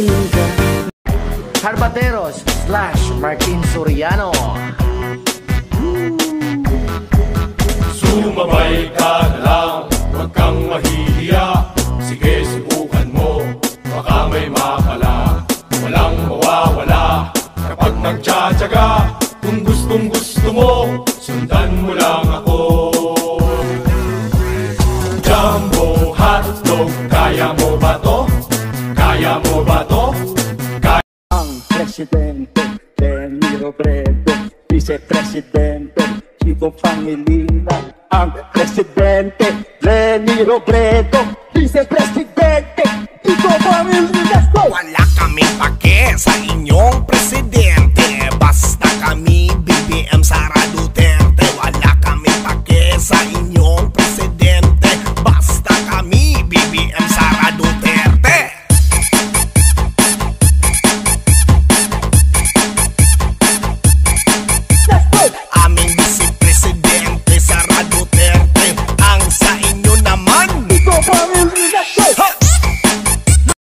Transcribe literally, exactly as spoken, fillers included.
Hilda. Harbateros slash Martin Soriano. Sumabay ka na lang, huwag kang mahihiya. Sige, subukan mo, baka may makala. Walang mawawala kapag nagtsatsaga. Kung gustong gusto mo, sundan mo lang ako. Jumbo hotdog, kaya mo ba to? Kaya mo ba to? Kaya... Ang presidente, Leni Robredo. Vice-presidente, Chico Pangilinan. Ang presidente, Leni Robredo. Vice-presidente, Chico Pangilinan. Wala kami pake sa inyong presidente.